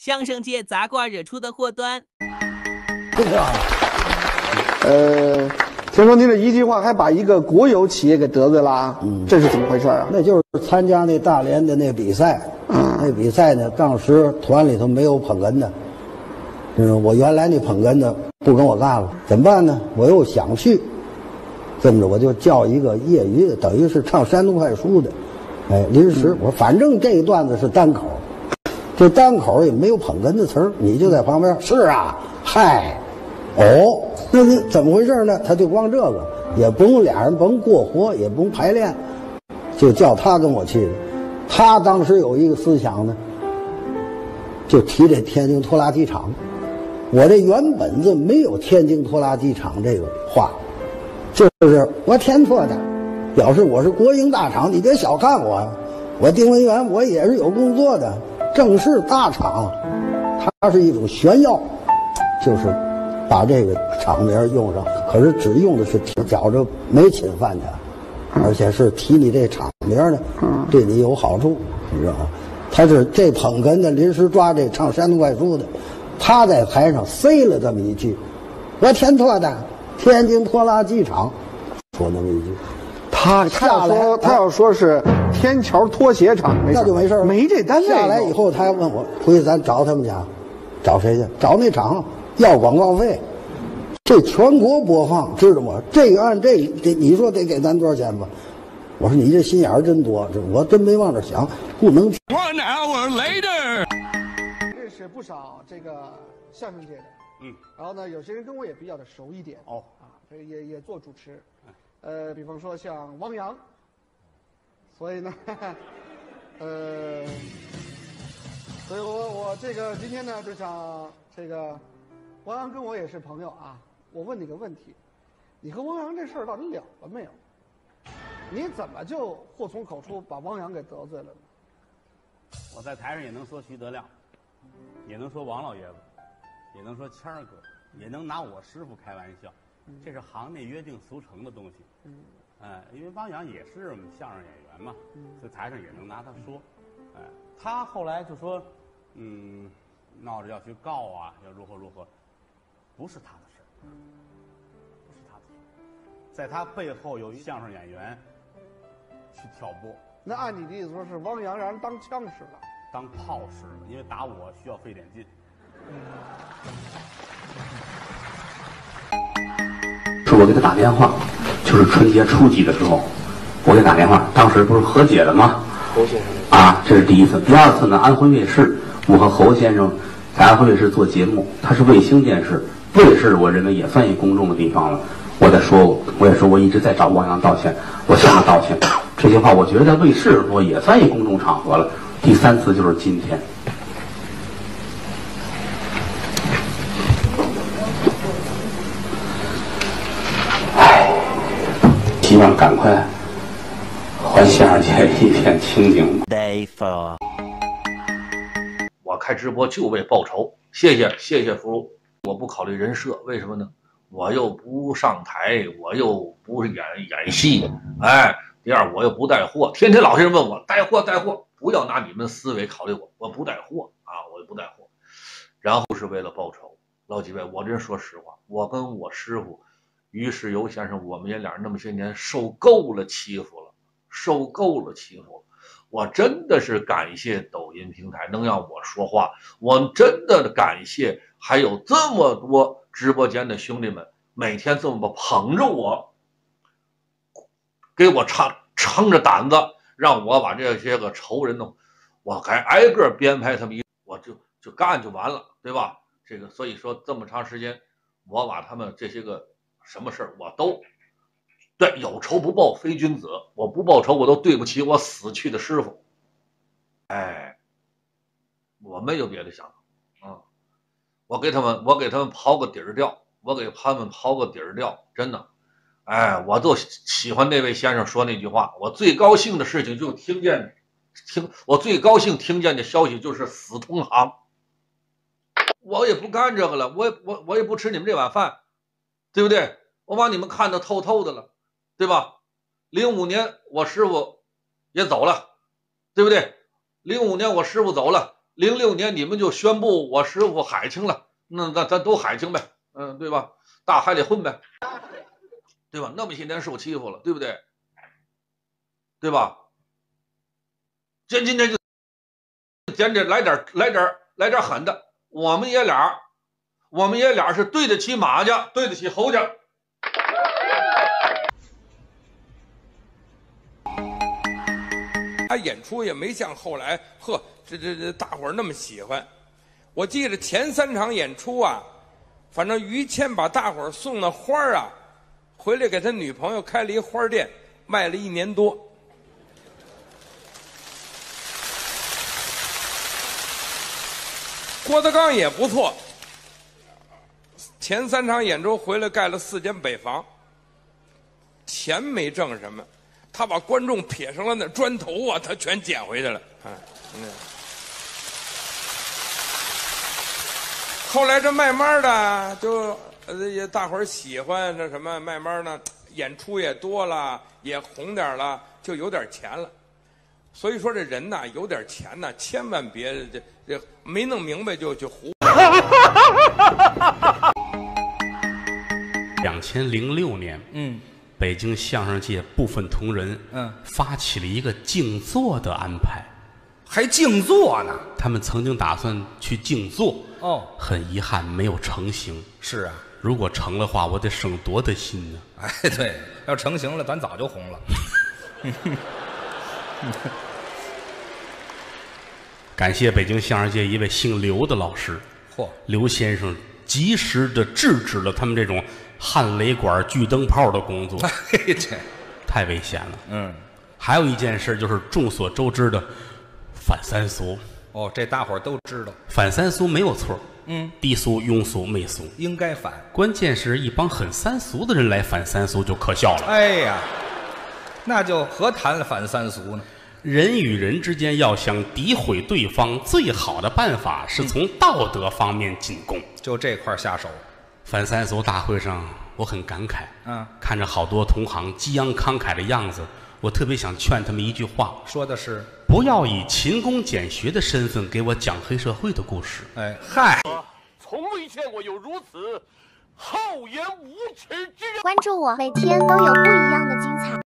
相声界砸挂惹出的祸端。 听说您这一句话还把一个国有企业给得罪了啊？这是怎么回事啊？ 那就是参加那大连的那比赛，那比赛呢，当时团里头没有捧哏的，我原来那捧哏的不跟我干了，怎么办呢？我又想去，这么着我就叫一个业余的，等于是唱山东快书的，临时我反正这个段子是单口，这单口也没有捧哏的词儿，你就在旁边是啊，嗨，哦，那是怎么回事呢？他就光这个，也不用俩人甭过活，也不用排练，就叫他跟我去的。他当时有一个思想呢，就提这天津拖拉机厂。我这原本子没有天津拖拉机厂这个话，就是我填错的，表示我是国营大厂，你别小看我，我丁文元我也是有工作的，正式大厂，它是一种炫耀，就是把这个厂名用上，可是只用的是觉着没侵犯他，而且是提你这厂名呢，对你有好处，你知道吗？他是这捧哏的临时抓这唱山东快书的，他在台上塞了这么一句：“我填错的，天津拖拉机厂。”说那么一句， 他要说是天桥拖鞋厂， 那就没事了， 没这单位。 下来以后，他还问我回去咱找他们家，找谁去？找那厂要广告费。这全国播放，知道吗？这个按这你说得给咱多少钱吧？我说你这心眼儿真多，我真没往这想，不能。 1 hour later， 认识不少这个相声界的，然后呢，有些人跟我也比较的熟一点这个也做主持，比方说像汪洋，所以呢，所以我这个今天呢就想这个汪洋跟我也是朋友啊，我问你个问题，你和汪洋这事儿到底了了没有？你怎么就祸从口出把汪洋给得罪了呢？ 我在台上也能说徐德亮，也能说王老爷子，也能说谦儿哥，也能拿我师傅开玩笑，这是行内约定俗成的东西。因为汪洋也是我们相声演员嘛，在台上也能拿他说。他后来就说，闹着要去告啊，要如何如何，不是他的事，不是他的事，在他背后有一相声演员去挑拨。 那按你的意思说是汪洋让人当枪使了， 当炮使了，因为打我需要费点劲。 是我给他打电话，就是春节初几的时候，我给他打电话，当时不是和解了吗？侯先生啊，这是第一次。第二次呢，安徽卫视，我和侯先生在安徽卫视做节目，他是卫星电视，卫视我认为也算一公众的地方了。我也说我一直在找汪洋道歉，我向他道歉。这些话我觉得在卫视说也算一公众场合了。第三次就是今天。希望赶快还相声界一片清静。 Day 4， 我开直播就为报仇，谢谢福禄。我不考虑人设，为什么呢？我又不上台，我又不是演戏，第二我又不带货，天天老是人问我带货，不要拿你们思维考虑我不带货我也不带货，然后是为了报仇。老几位，我这人说实话，我跟我师傅于世友先生，我们也俩人那么些年受够了欺负了，我真的是感谢抖音平台能让我说话，我真的感谢还有这么多直播间的兄弟们每天这么捧着我，给我撑着胆子，让我把这些个仇人呢，我该挨个编排他们我就干就完了，对吧？这个所以说这么长时间，我把他们这些个什么事我都对，有仇不报非君子，我不报仇我都对不起我死去的师傅。我没有别的想法我给他们刨个底儿掉，真的。我都喜欢那位先生说那句话，我最高兴的事情就我最高兴听见的消息就是死同行。我也不干这个了，我也不吃你们这碗饭，对不对？我把你们看得透透的了，对吧？05年我师傅也走了，对不对？05年我师傅走了， 06年你们就宣布我师傅海清了，那咱都海清呗，对吧？大海里混呗，对吧？那么些年受欺负了，对不对？对吧？今天就咱这来点狠的，我们爷俩是对得起马家，对得起侯家。 他演出也没像后来这大伙儿那么喜欢。我记得前3场演出啊，反正于谦把大伙儿送的花儿啊，回来给他女朋友开了一花店，卖了1年多。郭德纲也不错，前3场演出回来盖了4间北房，钱没挣什么，他把观众撇上了那砖头啊，他全捡回去了。后来这慢慢的就大伙儿喜欢这什么，慢慢的演出也多了，也红点了，就有点钱了。所以说这人呐，有点钱呐，千万别这没弄明白就胡。 2006年，北京相声界部分同仁，发起了一个静坐的安排， 还静坐呢。 他们曾经打算去静坐，很遗憾没有成型。 是啊， 如果成的话，我得省多大心呢？ 哎，对，要成型了，咱早就红了。 感谢北京相声界一位姓刘的老师，刘先生及时的制止了他们这种焊雷管、锯灯泡的工作，太危险了。还有一件事就是众所周知的反三俗。 这大伙儿都知道， 反三俗没有错。低俗、庸俗、媚俗应该反， 关键是一帮很三俗的人来反三俗就可笑了。 哎呀，那就何谈反三俗呢？ 人与人之间要想诋毁对方，最好的办法是从道德方面进攻， 就这块下手。 反三俗大会上，我很感慨，看着好多同行激昂慷慨的样子，我特别想劝他们一句话， 说的是不要以勤工俭学的身份给我讲黑社会的故事。 嗨， 从未见过有如此厚颜无耻之人。 关注我，每天都有不一样的精彩。